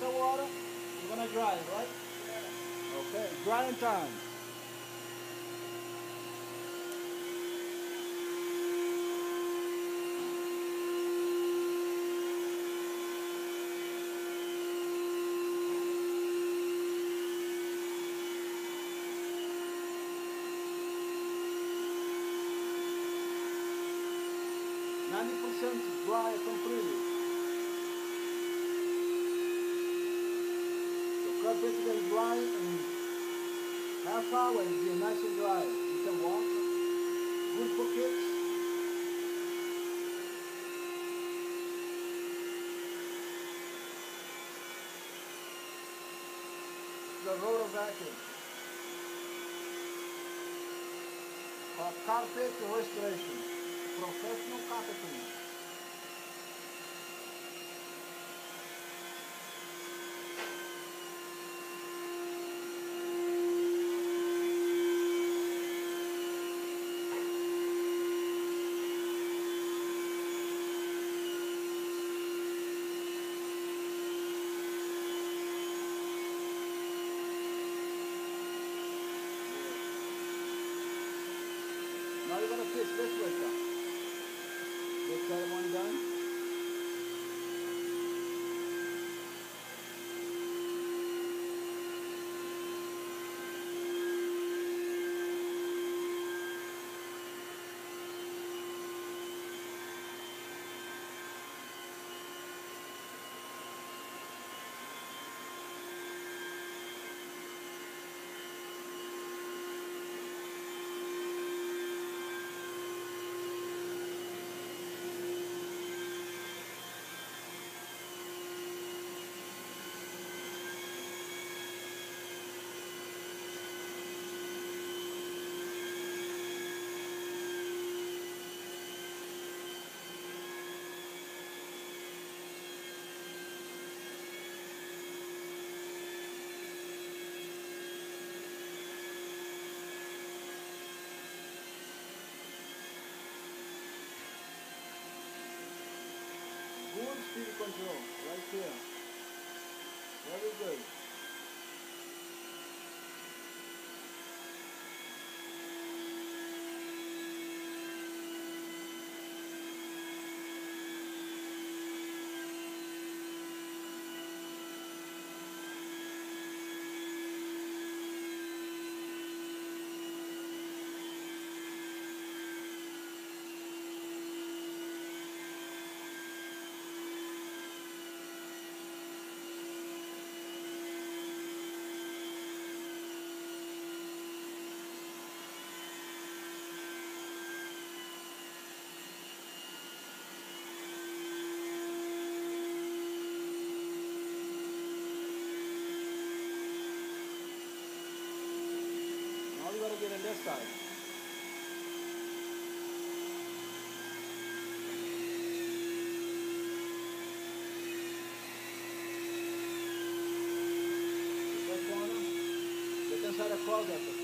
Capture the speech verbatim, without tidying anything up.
the water. You're gonna dry it, right? Okay, drying time. ninety percent dry completely. The carpet gets dry in half hour and be nice and dry. You can walk. Good for kids. The rotor vacuum. Called carpet restoration. Professional carpet cleaner. Now you're gonna fix this way, sir. This ceremony done. Good speed control, right here. Very good. Now you gotta get on this side. This corner. Get inside the closet.